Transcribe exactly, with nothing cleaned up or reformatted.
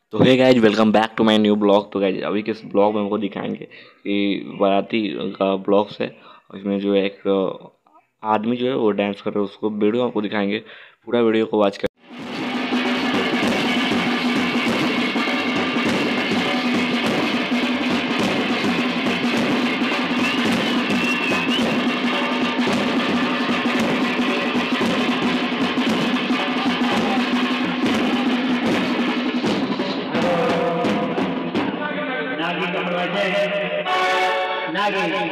तो hey guys, welcome back to my new blog. तो guys अभी के इस ब्लॉग में हमको दिखाएंगे कि बाराती का ब्लॉग्स है और इसमें जो है एक अ, आदमी जो है वो डांस कर रहा है, उसको वीडियो आपको दिखाएंगे। पूरा वीडियो को वॉच कर। नागी